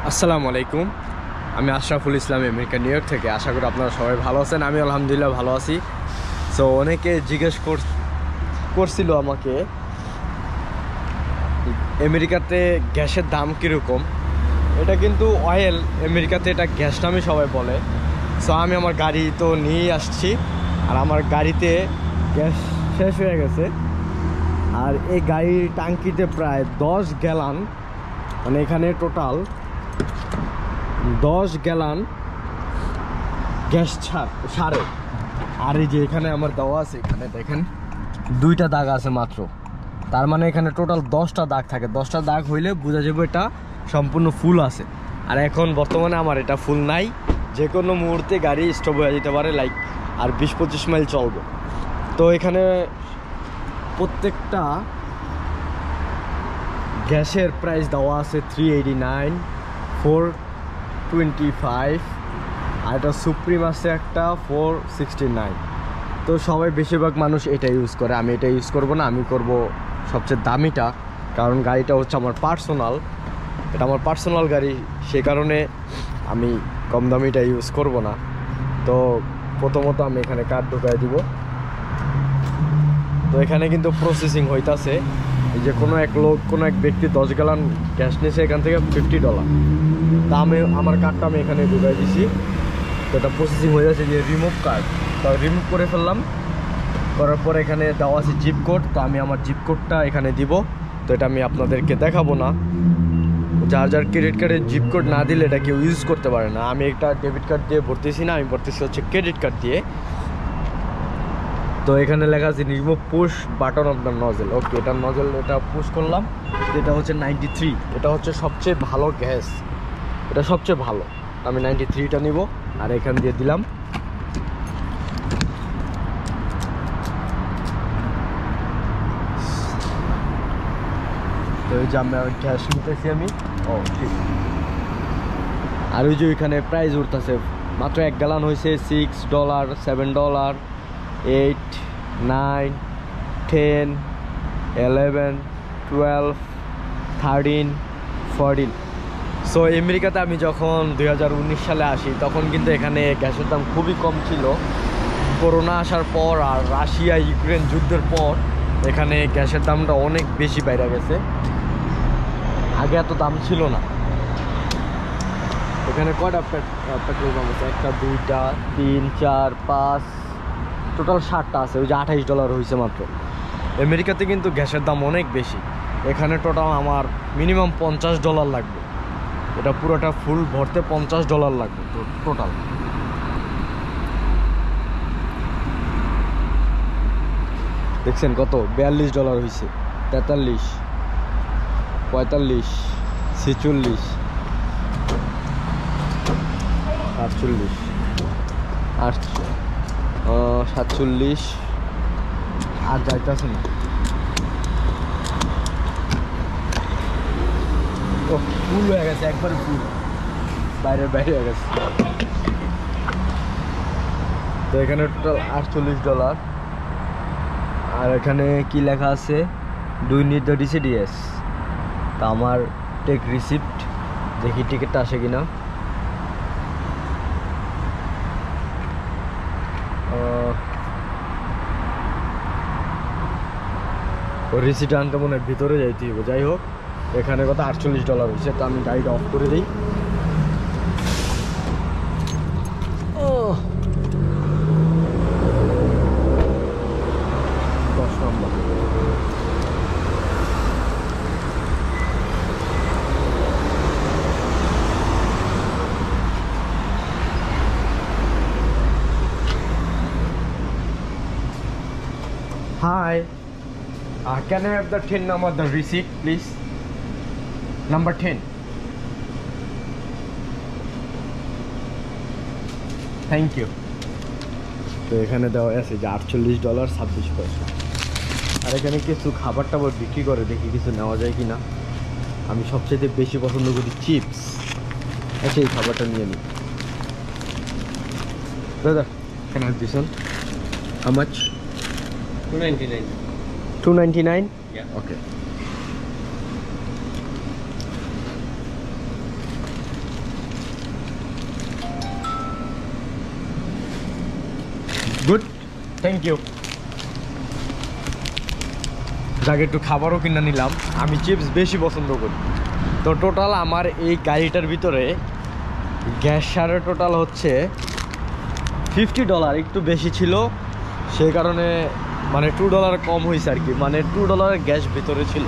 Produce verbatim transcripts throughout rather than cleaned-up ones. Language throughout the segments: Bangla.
আসসালামু আলাইকুম। আমি Ashraful Islam America New York থেকে। আশা করি আপনারা সবাই ভালো আছেন। আমি আলহামদুলিল্লাহ ভালো আছি। সো অনেকে জিজ্ঞেস করছিল আমাকে আমেরিকাতে গ্যাসের দাম কীরকম। এটা কিন্তু অয়েল, আমেরিকাতে এটা গ্যাস নামই সবাই বলে। সো আমি আমার গাড়ি তো নিয়েই আসছি, আর আমার গাড়িতে গ্যাস শেষ হয়ে গেছে। আর এই গাড়ির ট্যাঙ্কিতে প্রায় দশ গ্যালান, মানে এখানে টোটাল দশ গ্যালান গ্যাস ছাড় সারে। আর এই যে এখানে আমার দেওয়া আছে, এখানে দেখেন দুইটা দাগ আছে মাত্র, তার মানে এখানে টোটাল দশটা দাগ থাকে। দশটা দাগ হইলে বোঝা যাবে এটা সম্পূর্ণ ফুল আছে। আর এখন বর্তমানে আমার এটা ফুল নাই, যে কোনো মুহূর্তে গাড়ি স্টপ হয়ে যেতে পারে, লাইক আর বিশ পঁচিশ মাইল চলবে। তো এখানে প্রত্যেকটা গ্যাসের প্রাইস দেওয়া আছে three eighty nine, four twenty five, আর এটা সুপ্রিম আছে একটা ফোর সিক্সটি নাইন। তো সবাই বেশিরভাগ মানুষ এটা ইউজ করে। আমি এটা ইউজ করব না, আমি করব সবচেয়ে দামিটা, কারণ গাড়িটা হচ্ছে আমার পার্সোনাল, এটা আমার পার্সোনাল গাড়ি, সে কারণে আমি কম দামিটা ইউজ করব না। তো প্রথমত আমি এখানে কার্ড ঢুকাই দিব। তো এখানে কিন্তু প্রসেসিং হইতাছে। এই যে কোনো এক লোক, কোনো এক ব্যক্তি দশ গ্যালান গ্যাস নিয়েছে এখান থেকে ফিফটি ডলার। তা আমি আমার কার্ডটা আমি এখানে ঢুকাই দিছি। তো এটা প্রসেসিং হয়ে যাচ্ছে, যে রিমুভ কার্ড, তো রিমুভ করে ফেললাম। করার পর এখানে দেওয়া আছে জিপ কোড, তো আমি আমার জিপ কোডটা এখানে দিব। তো এটা আমি আপনাদেরকে দেখাবো না, যার যার ক্রেডিট কার্ডের জিপ কোড না দিলে এটা কেউ ইউজ করতে পারে না। আমি একটা ডেবিট কার্ড দিয়ে ভরতেছি না, আমি ভরতেছি হচ্ছে ক্রেডিট কার্ড দিয়ে। তো এখানে লেখা আছে remove push button of the nozzle. Okay, এটা নজেল, এটা পুশ করলাম। এটা হচ্ছে নাইনটি থ্রি, এটা হচ্ছে সবচেয়ে ভালো গ্যাস, এটা সবচেয়ে ভালো। আমি নাইনটি থ্রিটা নিব, আর এখান দিয়ে দিলাম। তো এই যে আমি গ্যাস নিতেছি আমি। ও ঠিক। আর ওই যে ওইখানে প্রাইস উঠতেছে, মাত্র এক গ্যালান হয়েছে six dollar, seven dollar, eight, nine, ten, eleven, twelve, thirteen, fourteen. So আমেরিকাতে আমি যখন দুই হাজার উনিশ সালে আসি, তখন কিন্তু এখানে গ্যাসের দাম খুবই কম ছিল। করোনা আসার পর আর রাশিয়া ইউক্রেন যুদ্ধের পর এখানে গ্যাসের দামটা অনেক বেশি বেড়ে গেছে। আগে এত দাম ছিল না। এখানে কয়টা পেট্রোল পাম্প আছে? একটা, দুইটা, তিন, চার, পাঁচ, টোটাল ষাটটা আছে। ওই যে আঠাইশ ডলার হয়েছে মাত্র। আমেরিকাতে কিন্তু গ্যাসের দাম অনেক বেশি। এখানে টোটাল আমার মিনিমাম পঞ্চাশ ডলার লাগবে, এটা পুরোটা ফুল ভরতে পঞ্চাশ ডলার লাগবে টোটাল। দেখছেন কত? বিয়াল্লিশ ডলার হয়েছে, তেতাল্লিশ, পঁয়তাল্লিশ, ছেচল্লিশ, আটচল্লিশ, আট সাতচল্লিশ, আর যাইতেছে না। ও ফুল হয়ে গেছে, একবার ফুল, বাইরের বাইরে হয়ে গেছে। তো এখানে টোটাল আটচল্লিশ ডলার। আর এখানে কি লেখা আছে? Do you need the receipt? Yes. তা আমার টেক রিসিপ্ট, দেখি টিকিটটা আসে কিনা। ও রিসিট আনতে মনে হয় ভিতরে যাইতে হবে। যাই হোক, এখানে কত আটচল্লিশ ডলার হয়েছে। তো আমি গাড়িটা অফ করে দিই। দশ নম্বর। Hi, uh, can I have the tin number, the receipt, please? Number ten. Thank you. তো এখানে দেওয়া আছে যে আটচল্লিশ ডলার ছাব্বিশ পয়সা। আর এখানে কিছু খাবার টাবার বিক্রি করে, দেখি কিছু নেওয়া যায় কি না। আমি সবচেয়ে বেশি পছন্দ করি চিপস। আচ্ছা, এই খাবারটা নিয়ে নিই। দাদা, can I have this one? How much? two ninety-nine. two ninety-nine? Yeah. Okay. Thank you. যাকে একটু খাবারও কিনে নিলাম, আমি চিপস বেশি পছন্দ করি। তো টোটাল আমার এই গাড়িটার ভিতরে গ্যাস সারের টোটাল হচ্ছে ফিফটি ডলার, একটু বেশি ছিল সেই কারণে মানে টু ডলার কম হয়েছে আর কি, মানে টু ডলারের গ্যাস ভিতরে ছিল।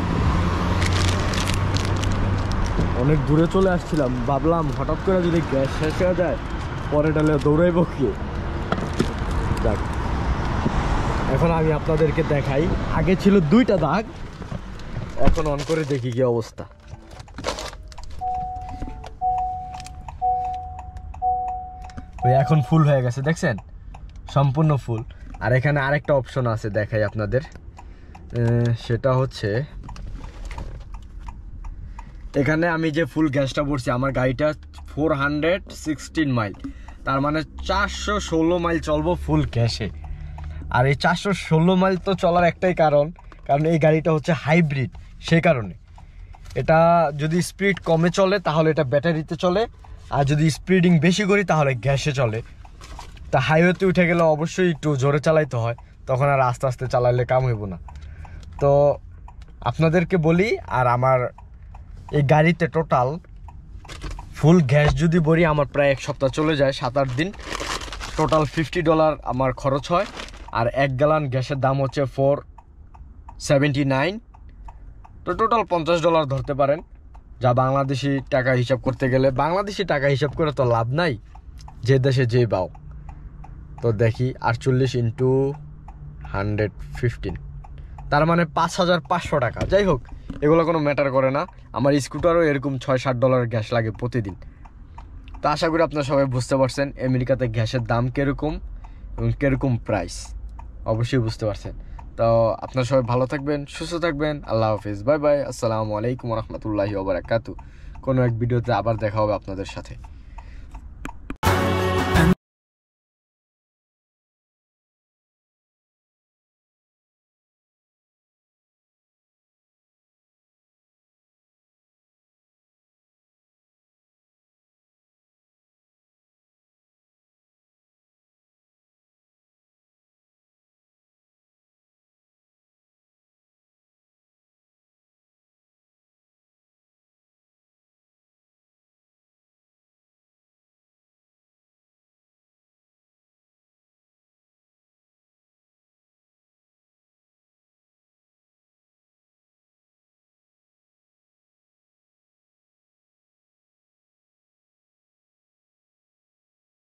অনেক দূরে চলে আসছিলাম, ভাবলাম হঠাৎ করে যদি গ্যাস শেষ হয়ে যায় পরে ডালে দৌড়াইব কি। যাক, এখন আমি আপনাদেরকে দেখাই, আগে ছিল দুইটা দাগ, এখন অন করে দেখি কি অবস্থা। ওই এখন ফুল হয়ে গেছে, দেখছেন, সম্পূর্ণ ফুল। আর এখানে আরেকটা অপশন আছে, দেখাই আপনাদের, সেটা হচ্ছে এখানে আমি যে ফুল গ্যাসটা ভরছি, আমার গাড়িটা ফোর হান্ড্রেড সিক্সটিন মাইল, তার মানে চারশো ষোলো মাইল চলবো ফুল গ্যাসে। আর এই চারশো ষোলো মাইল তো চলার একটাই কারণ, কারণ এই গাড়িটা হচ্ছে হাইব্রিড, সেই কারণে। এটা যদি স্পিড কমে চলে তাহলে এটা ব্যাটারিতে চলে, আর যদি স্পিডিং বেশি করি তাহলে গ্যাসে চলে। তা হাইওয়েতে উঠে গেলে অবশ্যই একটু জোরে চালাইতে হয়, তখন আর আস্তে আস্তে চালাইলে কাম হইব না। তো আপনাদেরকে বলি, আর আমার এই গাড়িতে টোটাল ফুল গ্যাস যদি ভরি আমার প্রায় এক সপ্তাহ চলে যায়, সাত আট দিন। টোটাল ফিফটি ডলার আমার খরচ হয়, আর এক গ্যালান গ্যাসের দাম হচ্ছে ফোর সেভেন্টি নাইন। তো টোটাল পঞ্চাশ ডলার ধরতে পারেন, যা বাংলাদেশি টাকা হিসাব করতে গেলে, বাংলাদেশি টাকা হিসাব করে তো লাভ নাই, যে দেশে যে পাও। তো দেখি আটচল্লিশ ইন্টু হান্ড্রেড ফিফটিন, তার মানে পাঁচ হাজার পাঁচশো টাকা। যাই হোক, এগুলো কোনো ম্যাটার করে না, আমার স্কুটারও এরকম ছয় সাত ডলার গ্যাস লাগে প্রতিদিন। তো আশা করি আপনারা সবাই বুঝতে পারছেন আমেরিকাতে গ্যাসের দাম কীরকম এবং কীরকম প্রাইস, অবশ্যই বুঝতে পারছেন। তো আপনারা সবাই ভালো থাকবেন, সুস্থ থাকবেন, আল্লাহ হাফিজ, বাই বাই, আসসালামু আলাইকুম রহমতুল্লাহি ওয়া বারাকাতুহু। কোনো এক ভিডিওতে আবার দেখা হবে আপনাদের সাথে।